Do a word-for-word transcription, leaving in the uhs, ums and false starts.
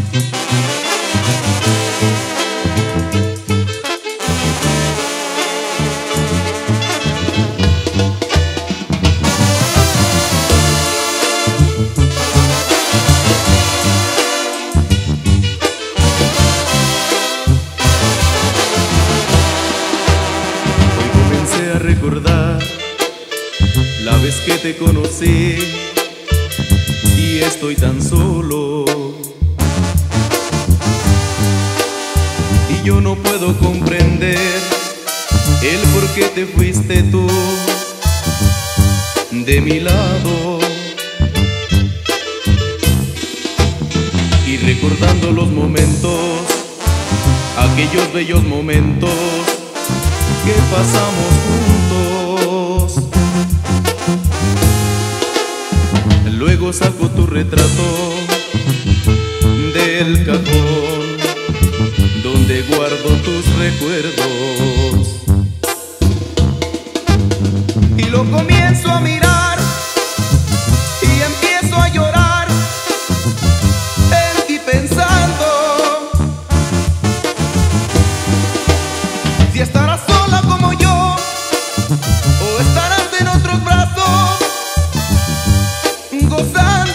Recordar la vez que te conocí y estoy tan solo, y yo no puedo comprender el por qué te fuiste tú de mi lado. Y recordando los momentos, aquellos bellos momentos que pasamos juntos, luego saco tu retrato del cajón donde guardo tus recuerdos y lo comienzo a mirar y empiezo a llorar en ti pensando si estarás sola como yo o estarás en otros brazos gozando.